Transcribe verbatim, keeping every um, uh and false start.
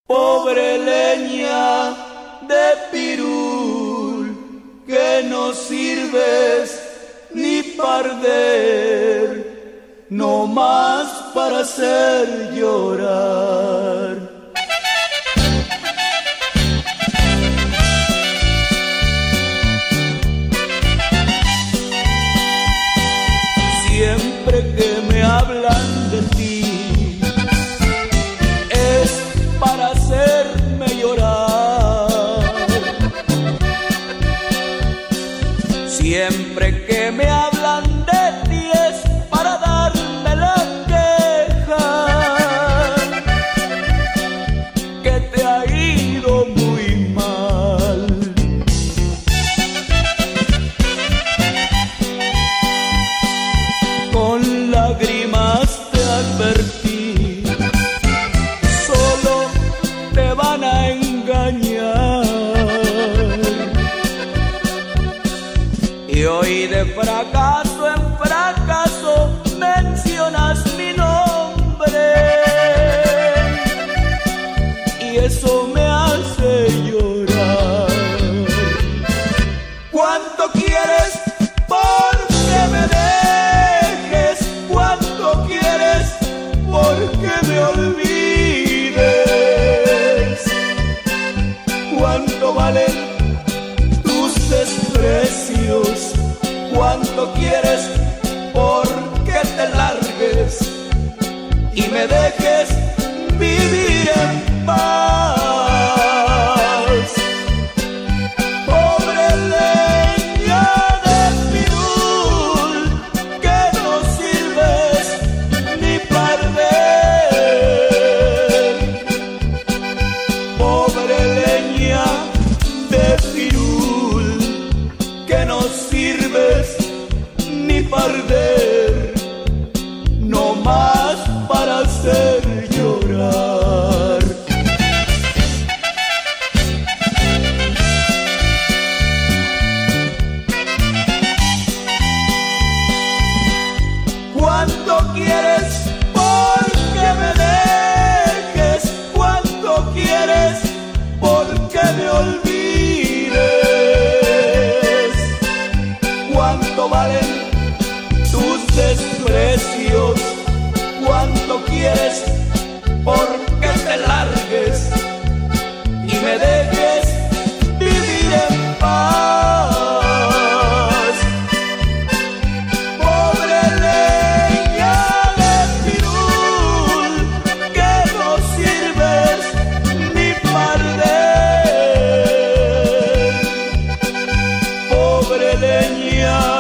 Pobre leña de pirul, que no sirves ni para arder, no más para hacer llorar. Siempre que me hablan de ti es para hacerme llorar. Siempre que me hablan de ti es para darme la queja, que te ha ido muy mal. Con lágrimas te advertí, solo te van a engañar. Y hoy de fracaso en fracaso mencionas mi nombre, y eso me hace llorar. ¿Cuánto quieres porque me dejes? ¿Cuánto quieres porque me olvides? ¿Cuánto valen tus desprecios? ¿Cuánto quieres porque te largues y me dejes vivir en paz? Pobre leña de pirul, que no sirves ni para arder. Pobre leña de pirul, que no sirves ni para arder, no más para hacer llorar. ¿Cuánto quieres porque me dejes? ¿Cuánto quieres porque me olvides? ¿Cuánto valen tus desprecios? ¿Cuánto quieres porque te largues y me dejes vivir en paz? Pobre leña de pirul, que no sirves ni para arder. Pobre leña